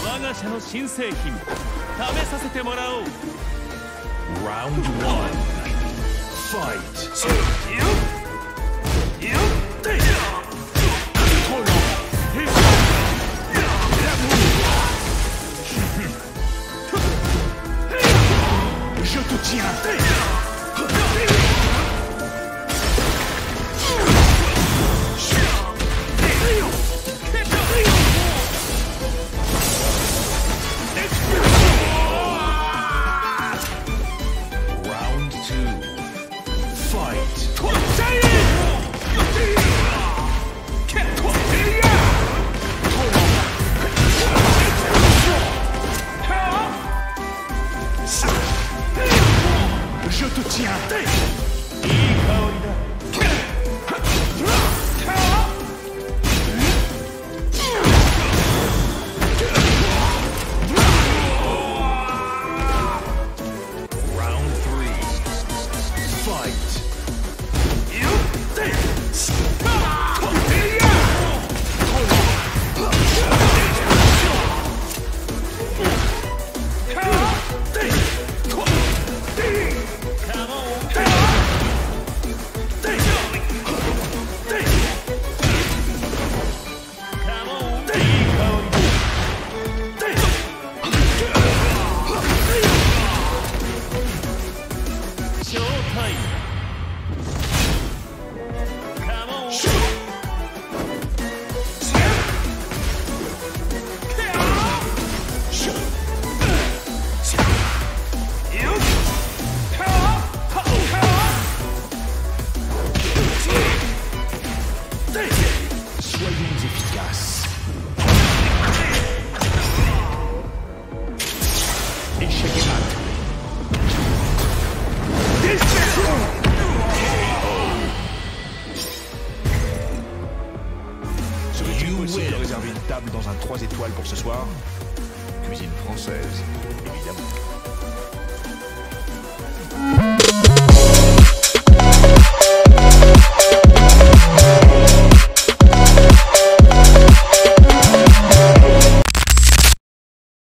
我が社の新製品試させてもらおう。 Round 1 Fight. Je te tiens. Round 2 Fight. Je te tiens. Round 3 Fight. Soyons efficaces. Échec et mat. Serait-il possible de réserver une table dans un 3 étoiles pour ce soir? Cuisine française, évidemment.